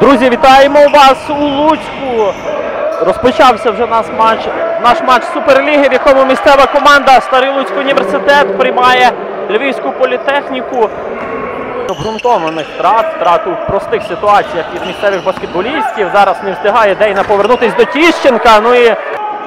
Друзі, вітаємо вас у Луцьку. Розпочався вже наш матч Суперліги, в якому місцева команда Старий Луцький університет приймає Львівську політехніку. Обґрунтованих втрат у простих ситуаціях від місцевих баскетболістів. Зараз не встигає Дейна повернутися до Тіщенка. Ну і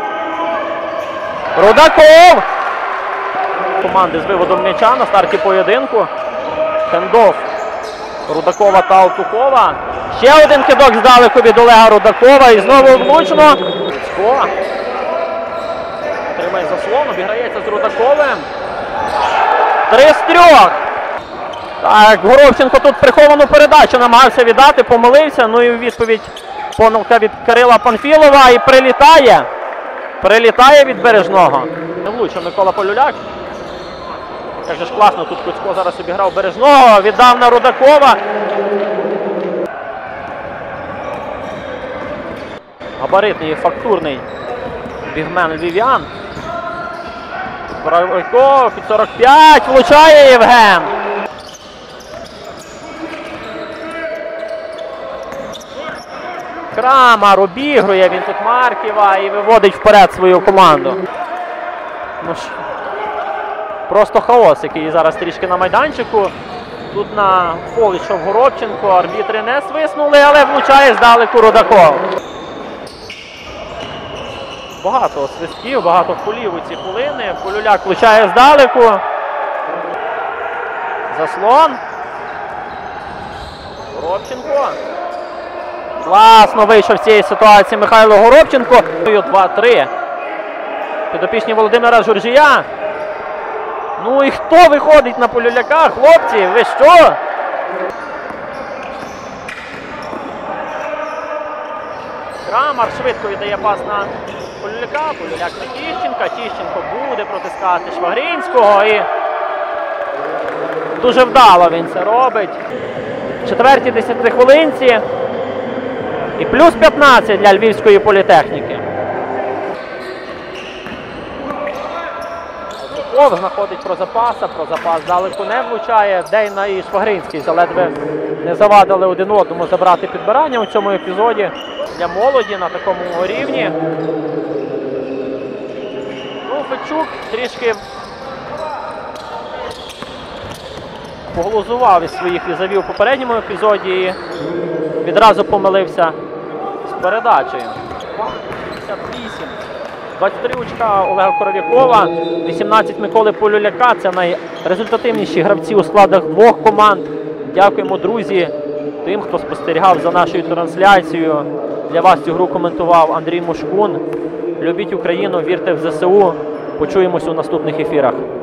Рудаков! Команди з виводом м'яча на старті поєдинку. Хендофф Рудакова та Алтухова. Ще один кидок здалеку від Олега Рудакова. І знову влучно. Скова отримає заслон, обіграється з Рудаковим. 3 з 3. Так, Горобченко тут приховану передачу намагався віддати, помилився. Ну і у відповідь помилка від Кирила Панфілова. І прилітає. Прилітає від Бережного. Не влучив Микола Полюляк. Як же ж класно, тут Куцько зараз обіграв Бережного, віддав на Рудакова. Габаритний, фактурний бігмен львів'ян. Збирайко під 45, влучає Євген. Крамар обігрує він тут Марківа і виводить вперед свою команду. Ну ж, просто хаос, який зараз трішки на майданчику. Тут на фол йшов Горобченко, арбітри не свиснули, але влучає здалеку Рудаков. Багато свистків, багато фолів у ці хвилини. Полюляк влучає здалеку. Заслон. Горобченко. Класно вийшов з цієї ситуації Михайло Горобченко. 2-3. Підопічні Володимира Журжія. Ну і хто виходить на Полюляка, хлопці? Ви що? Крамар швидко віддає пас на Полюляка. Полюляк на Тіщенка. Тіщенко буде протискати Швагринського. І дуже вдало він це робить. В четвертій 10 хвилинці. І плюс 15 для Львівської політехніки. Алтухов знаходить про запас далеко не влучає. Дейна і Швагринський заледве не завадили один одному забрати підбирання у цьому епізоді. Для молоді на такому рівні. Ну, Федчук трішки поглузував із своїх візавів у попередньому епізоді і відразу помилився з передачею. 58. 23 очка Олега Коров'якова, 18 Миколи Полюляка. Це найрезультативніші гравці у складах двох команд. Дякуємо, друзі, тим, хто спостерігав за нашою трансляцією. Для вас цю гру коментував Андрій Мушкун. Любіть Україну, вірте в ЗСУ. Почуємось у наступних ефірах.